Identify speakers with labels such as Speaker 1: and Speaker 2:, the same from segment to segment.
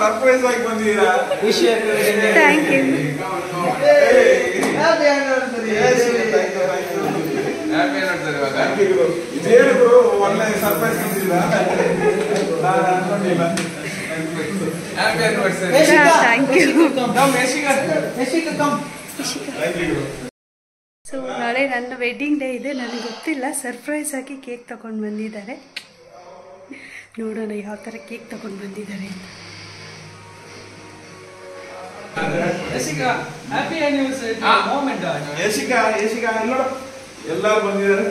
Speaker 1: Surprise ಆಗಿ ಬಂದಿದ್ದೀರಾ.
Speaker 2: Thank you.
Speaker 1: ಇದೇನು ಒಳ್ಳೆ ಸರ್ಪ್ರೈಸ್ ಬಂದಿದ್ದೀರಾ. ನಾನು ಅನ್ಕೊಂಡಿಲ್ಲ.
Speaker 2: Thank you. ಸೊ ನಾಳೆ ನನ್ನ ವೆಡ್ಡಿಂಗ್ ಡೇ ಇದೆ. ನನಗೆ ಗೊತ್ತಿಲ್ಲ, ಸರ್ಪ್ರೈಸ್ ಆಗಿ ಕೇಕ್ ತಗೊಂಡು ಬಂದಿದ್ದಾರೆ. ನೋಡೋಣ ಯಾವ ಥರ ಕೇಕ್ ತಗೊಂಡು ಬಂದಿದ್ದಾರೆ ಅಂತ.
Speaker 1: ಎಲ್ಲರೂ ಬಂದಿದ್ದಾರೆ.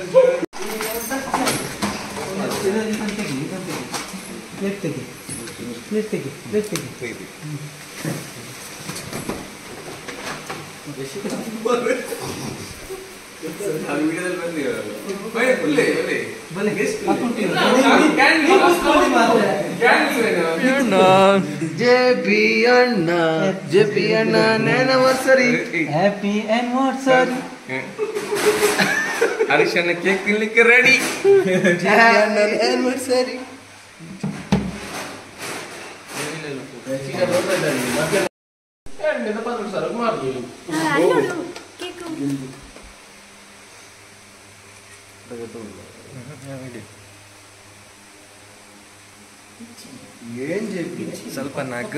Speaker 3: JP Anna anniversary. Happy anniversary.
Speaker 1: ಹರೀಶನ ಕೇಕ್ ತಿನ್ಲಿಕ್ಕೆ ರೆಡಿ.
Speaker 3: anniversary.
Speaker 1: ಸ್ವಲ್ಪ ನಗ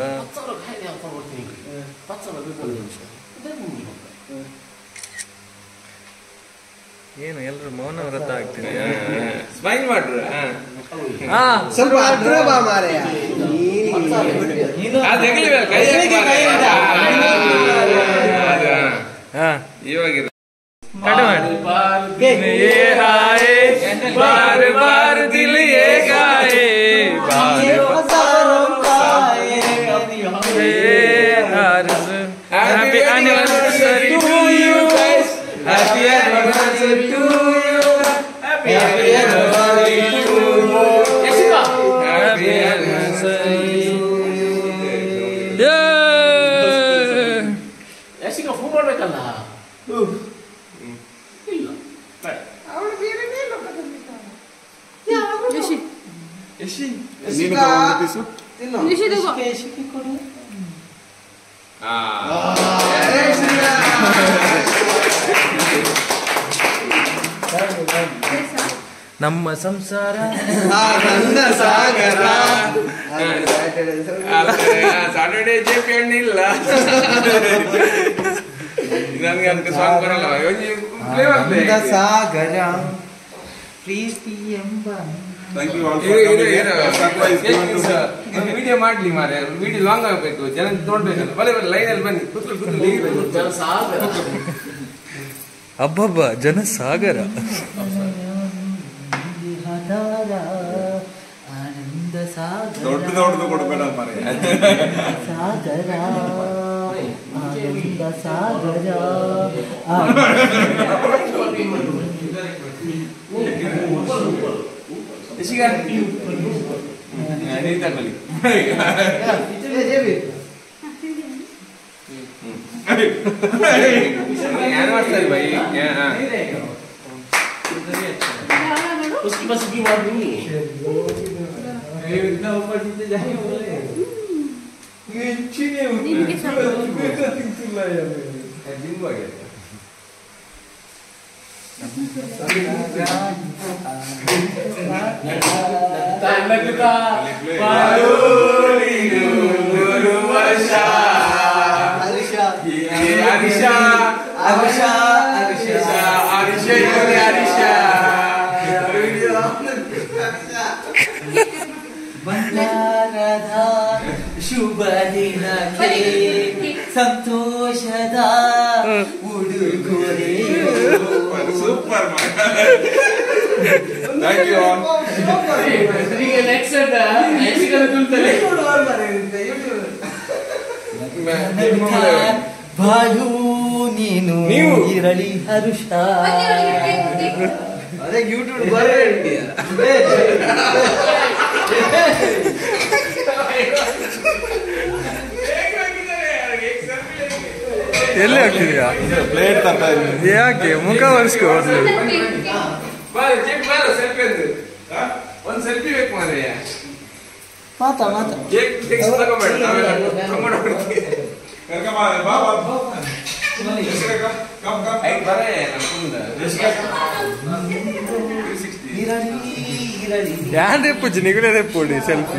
Speaker 1: ಏನು ಎಲ್ರು ಮೌನ ವ್ರತ ಆಗ್ತೀನಿ. ಸ್ಮೈಲ್ ಮಾಡ್ರ
Speaker 3: ಸ್ವಲ್ಪ ಹತ್ರ ಬಾ ಮಾರಾಯ.
Speaker 1: ಇವಾಗ ये आए बार बार दिल ये गाए happy anniversary to you guys. Happy anniversary to you. Happy anniversary to you. Happy anniversary.
Speaker 4: Yashika phone ಮಾಡ್ಬೇಕಲ್ಲ.
Speaker 1: ನಮ್ಮ ಸಂಸಾರ
Speaker 3: ಸಾಗರ.
Speaker 1: ಸಾಟರ್ಡೆ JP ಇಲ್ಲ ನನಗೆ ಅದಕ್ಕೆ ಸಾಂಗ್ ಬರಲ್ಲ.
Speaker 3: ಸಾಗರ ಪ್ರೀತಿ ಎಂಬ.
Speaker 1: ವಿಡಿಯೋ ಮಾಡ್ಲಿ ಮಾರೆ. ವಿಡಿಯೋ ಲಾಂಗ್ ಆಗ್ಬೇಕು, ಜನ ನೋಡ್ಬೇಕಲ್ಲ. ಬಲೆ ಲೈನ್ ಅಲ್ಲಿ ಬನ್ನಿ. ಅಬ್ಬಬ್ಬ ಜನಸಾಗರ.
Speaker 3: ಆನಂದ ಸಾಗರ.
Speaker 1: ದೊಡ್ಡದು ಕೊಡಬೇಡ ಮಾರೆ.
Speaker 3: ಸಾಗರ ಆನಂದ ಸಾಗರ.
Speaker 1: एनिवर्सरी भाई.
Speaker 4: उसकी बस की बात नहीं है.
Speaker 1: इतना ऊपर नीचे जाएंगे बोले ये चीने
Speaker 2: निनके सब
Speaker 1: चिल्ला यार दिन हो गया.
Speaker 4: लगता पारोली गुरु वर्षा.
Speaker 3: हरिषा
Speaker 4: हरिषा हरिषा हरिषा हरिषा हरिषा ಬಂಗಾರದ ಶುಭ ದಿನಕ್ಕೆ ಸಂತೋಷದ ಉಡುಗೊರೆ.
Speaker 1: Super thank you all.
Speaker 4: Next next ತುಳ್ತಾರೆ
Speaker 3: ಬಾಳು ನೀನು ಇರಲಿ ಹರುಷ. ಅದೇ ಯೂಟ್ಯೂಬ್
Speaker 1: ಎಲ್ಲಿ ಹಾಕ್ತಿದ್ಯಾ? ಪ್ಲೇಟ್ ತರ್ತಾ ಇದ್ದೀನಿ. ಯಾಕೆ ಮುಖ ಒರೆಸ್ಕೊ. ಒಂದು ಸೆಲ್ಫಿ ಬೇಕು ಮಾರಯ್ಯ.
Speaker 3: ಮಾತಾ ಮಾತಾ
Speaker 1: ಕೇಕ್ ತಗೊಂಬೇಡ ನಾವೆಲ್ಲ ತಗೊಂಡು ಬಿಡ್ತೀವಿ ಬರೇ
Speaker 5: ಯಾನ್ ರೆಪ್ಪುಜಿ ನಿಗುಲೆ ರೆಪ್ಪುಡಿ ಸೆಲ್ಫಿ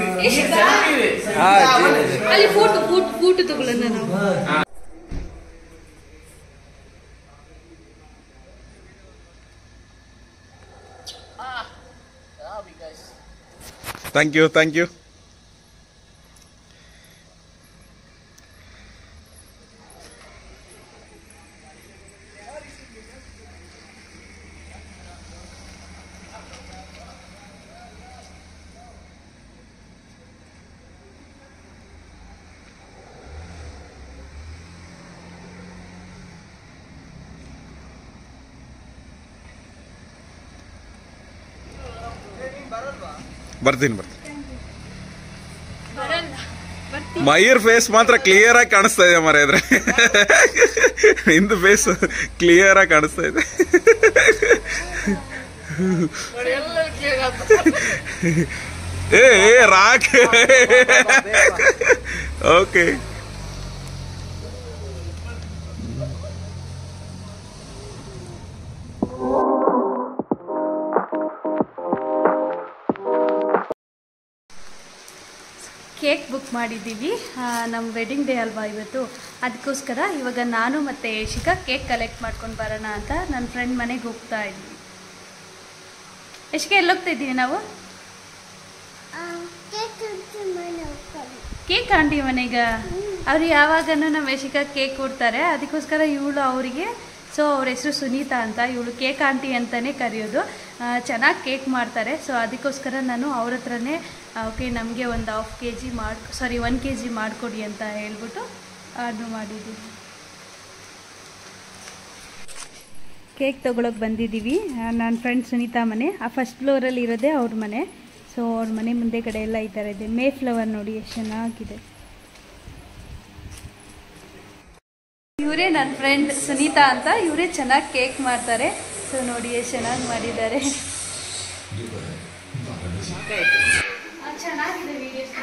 Speaker 2: ಅಲ್ಲಿ ಫೋಟೋ ತಗೊಳ್ಳೋಣ ನಾವು.
Speaker 5: Thank you thank you. ಬರ್ತೀನಿ ಮಯೂರ್ ಫೇಸ್ ಮಾತ್ರ ಕ್ಲಿಯರ್ ಆಗಿ ಕಾಣಿಸ್ತಾ ಇದೆ ಮರ ಇದ್ರೆ ನಿಂದು ಫೇಸ್ ಕ್ಲಿಯರ್ ಆಗಿ ಕಾಣಿಸ್ತಾ ಇದೆ. ಏ ರಾಕ್ ಓಕೆ.
Speaker 2: ಕೇಕ್ ಬುಕ್ ಮಾಡಿದ್ದೀವಿ, ನಮ್ಮ ವೆಡ್ಡಿಂಗ್ ಡೇ ಅಲ್ವಾ ಇವತ್ತು, ಅದಕ್ಕೋಸ್ಕರ ಇವಾಗ ನಾನು ಮತ್ತು ಯಶಿಕಾ ಕೇಕ್ ಕಲೆಕ್ಟ್ ಮಾಡ್ಕೊಂಡು ಬರೋಣ ಅಂತ ನನ್ನ ಫ್ರೆಂಡ್ ಮನೆಗೆ ಹೋಗ್ತಾ ಇದ್ದೀವಿ. ಯಶಿಕಾ ಎಲ್ಲೋಗ್ತಾ ಇದ್ದೀವಿ ನಾವು? ಕೇಕ್ ಆಂಟಿ ಮನೆಗೆ. ಅವ್ರು ಯಾವಾಗನೂ ನಮ್ಮ ಯಶಿಕಾ ಕೇಕ್ ಕೊಡ್ತಾರೆ, ಅದಕ್ಕೋಸ್ಕರ ಇವಳು ಅವರಿಗೆ, ಸೊ ಅವ್ರ ಹೆಸರು ಸುನೀತಾ ಅಂತ, ಇವಳು ಕೇಕ್ ಆಂಟಿ ಅಂತಲೇ ಕರೆಯೋದು. ಚೆನ್ನಾಗಿ ಕೇಕ್ ಮಾಡ್ತಾರೆ, ಸೊ ಅದಕ್ಕೋಸ್ಕರ ನಾನು ಅವ್ರ ಹತ್ರನೇ ಓಕೆ ನಮಗೆ ಒಂದು 1 kg ಮಾಡಿಕೊಡಿ ಅಂತ ಹೇಳ್ಬಿಟ್ಟು ಆರ್ಡ್ರ್ ಮಾಡಿದ್ದೀವಿ. ಕೇಕ್ ತೊಗೊಳಕ್ಕೆ ಬಂದಿದ್ದೀವಿ. ನನ್ನ ಫ್ರೆಂಡ್ ಸುನೀತಾ ಮನೆ, ಆ ಫಸ್ಟ್ ಫ್ಲೋರಲ್ಲಿ ಇರೋದೇ ಅವ್ರ ಮನೆ. ಸೊ ಅವ್ರ ಮನೆ ಮುಂದೆ ಕಡೆ ಎಲ್ಲ ಈ ಥರ ಇದೆ. ಮೇ ಫ್ಲವರ್ ನೋಡಿ ಎಷ್ಟು ಚೆನ್ನಾಗಿದೆ. ಇವರೇ ನನ್ನ ಫ್ರೆಂಡ್ ಸುನೀತಾ ಅಂತ, ಇವರೇ ಚೆನ್ನಾಗಿ ಕೇಕ್ ಮಾಡ್ತಾರೆ. ಸೊ ನೋಡಿ ಎಷ್ಟು ಚೆನ್ನಾಗಿ ಮಾಡಿದ್ದಾರೆ. ಚೆನ್ನಾಗಿದೆ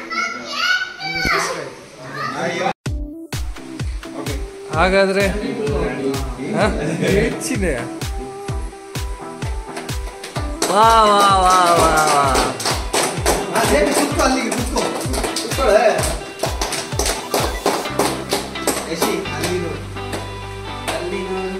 Speaker 5: ಹಾಗಾದ್ರೆ ಹೆಚ್ಚಿದೆ.
Speaker 3: ವಾ ವಾ ವಾ ವಾ ವಾ ಅಲ್ಲಿಗೆ ಕೂತ್ಕೊಳ್ಳೆ. ಯಶಿ ಅಲ್ಲಿ ನೋಡಿ, ಅಲ್ಲಿ ನೋಡಿ.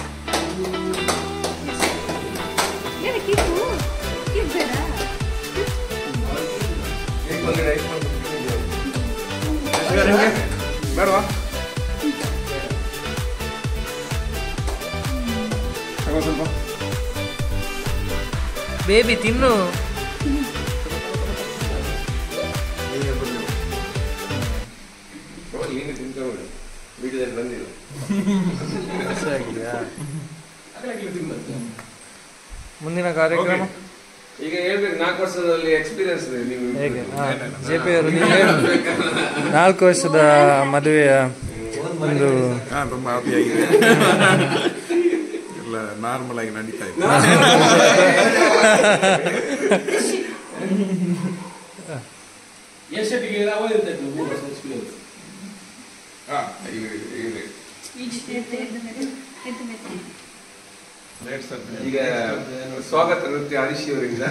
Speaker 1: ಬೇಡವಾ? ಸ್ವಲ್ಪ
Speaker 3: ಬೇಬಿ ತಿನ್ನು.
Speaker 1: ನೀನು ತಿನ್ಕೊಂಡು ವಿಡಿಯೋದಲ್ಲಿ ಬಂದಿಲ್ಲ.
Speaker 5: ಮುಂದಿನ ಕಾರ್ಯಕ್ರಮ
Speaker 1: ಈಗ ಹೇಳ್ಬೇಕು, 4 ವರ್ಷದಲ್ಲಿ ಎಕ್ಸ್ಪೀರಿಯನ್ಸ್ ನೀವು
Speaker 5: ಹೇಗೆ? JP ಅವರು 4 ವರ್ಷದ ಮದುವೆಯ ಒಂದು
Speaker 6: ತುಂಬಾ ಹ್ಯಾಪಿಯಾಗಿದೆ. ಎಲ್ಲ ನಾರ್ಮಲ್ ಆಗಿ ನಡೀತಾ ಇದೆ.
Speaker 1: ಈಗ ಸ್ವಾಗತ ನೃತ್ಯ ಹರೀಶ್ ಅವರಿಂದ